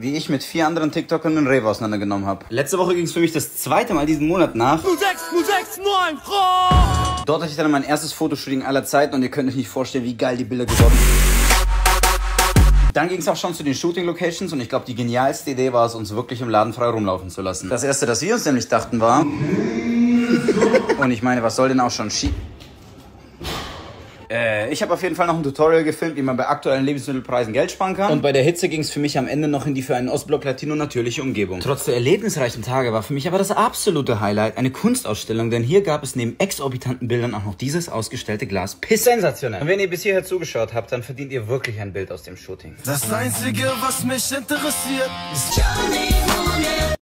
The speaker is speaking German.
wie ich mit 4 anderen TikTokern den Rewe auseinandergenommen habe. Letzte Woche ging es für mich das zweite Mal diesen Monat nach 0609 Frau! Dort hatte ich dann mein erstes Fotoshooting aller Zeiten und ihr könnt euch nicht vorstellen, wie geil die Bilder geworden sind. Dann ging es auch schon zu den Shooting-Locations und ich glaube, die genialste Idee war es, uns wirklich im Laden frei rumlaufen zu lassen. Das erste, das wir uns nämlich dachten, war... Und ich meine, was soll denn auch schon ich habe auf jeden Fall noch ein Tutorial gefilmt, wie man bei aktuellen Lebensmittelpreisen Geld sparen kann. Und bei der Hitze ging es für mich am Ende noch in die für einen Ostblock Latino natürliche Umgebung. Trotz der erlebnisreichen Tage war für mich aber das absolute Highlight eine Kunstausstellung, denn hier gab es neben exorbitanten Bildern auch noch dieses ausgestellte Glas Piss. Sensationell. Und wenn ihr bis hierher zugeschaut habt, dann verdient ihr wirklich ein Bild aus dem Shooting. Das Einzige, was mich interessiert, ist Johnny.